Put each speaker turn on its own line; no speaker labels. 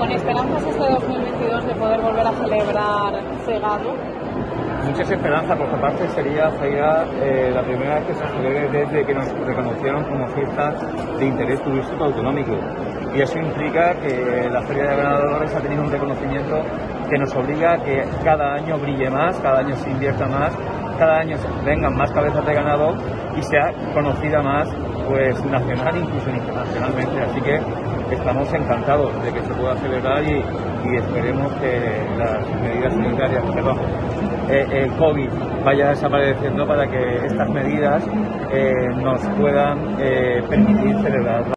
¿Con esperanzas este 2022 de poder volver a celebrar Cegado?
Muchas esperanzas. Por otra parte, sería la primera vez que se celebre desde que nos reconocieron como fiesta de interés turístico autonómico. Y eso implica que la Feria de Granada de Dolores ha tenido un reconocimiento que nos obliga a que cada año brille más, cada año se invierta más, cada año vengan más cabezas de ganado y sea conocida más, pues nacional e incluso internacionalmente. Así que estamos encantados de que se pueda celebrar y esperemos que las medidas sanitarias, el COVID vaya desapareciendo para que estas medidas nos puedan permitir celebrar.